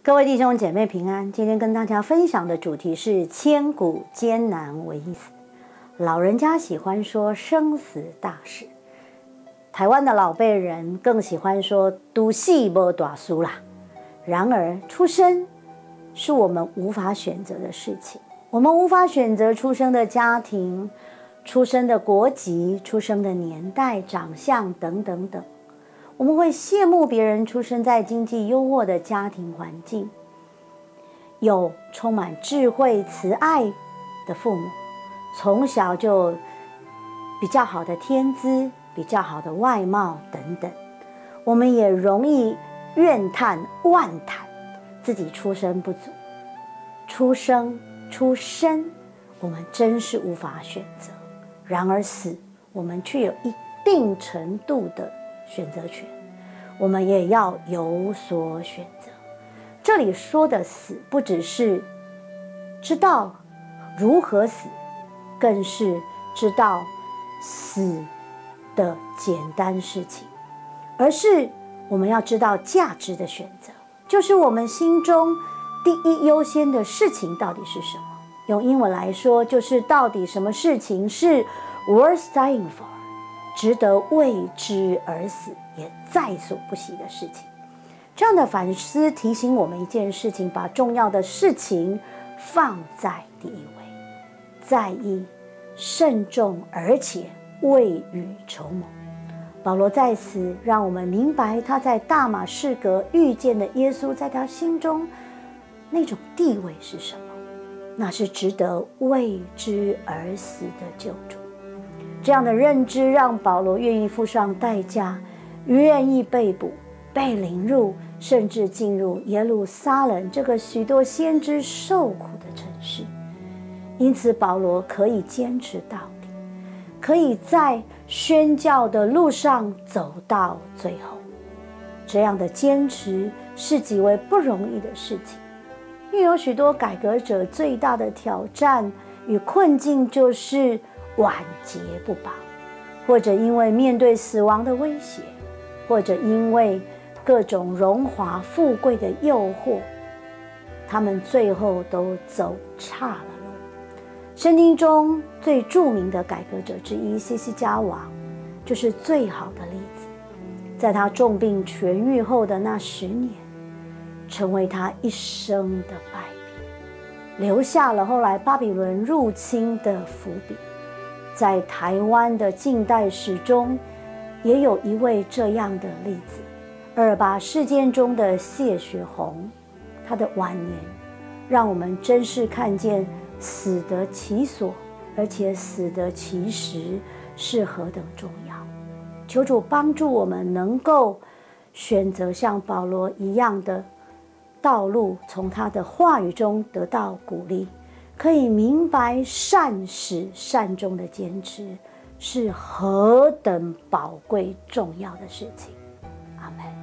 各位弟兄姐妹平安，今天跟大家分享的主题是千古艰难唯一死。老人家喜欢说生死大事，台湾的老辈人更喜欢说都戏无大事啦。然而出生是我们无法选择的事情，我们无法选择出生的家庭、出生的国籍、出生的年代、长相等等等。我们会羡慕别人出生在经济优渥的家庭环境，有充满智慧慈爱的父母，从小就比较好的天资、比较好的外貌等等。我们也容易怨叹万叹自己出身不足，出生我们真是无法选择，然而死我们却有一定程度的选择权，我们也要有所选择。这里说的死不只是知道如何死，更是知道死的简单事情，而是我们要知道价值的选择，就是我们心中第一优先的事情到底是什么。用英文来说，就是到底什么事情是 worth dying for， 值得为之而死，也在所不惜的事情。这样的反思提醒我们一件事情，把重要的事情放在第一位，在意、慎重，而且未雨绸缪。保罗在此让我们明白，他在大马士革遇见的耶稣，在他心中那种地位是什么？那是值得为之而死的救主。这样的认知让保罗愿意付上代价，愿意被捕、被凌辱，甚至进入耶路撒冷这个许多先知受苦的城市。因此保罗可以坚持到底，可以在宣教的路上走到最后。这样的坚持是极为不容易的事情，因为有许多改革者最大的挑战与困境就是晚节不保，或者因为面对死亡的威胁，或者因为各种荣华富贵的诱惑，他们最后都走岔了路。圣经中最著名的改革者之一希西家王就是最好的例子。在他重病痊愈后的那10年，成为他一生的败笔，留下了后来巴比伦入侵的伏笔。在台湾的近代史中，也有一位这样的例子，228事件中的谢雪红。他的晚年让我们真是看见死得其所，而且死得其时是何等重要。求主帮助我们能够选择像保罗一样的道路，从他的话语中得到鼓励，可以明白善始善终的坚持是何等宝贵重要的事情。阿们。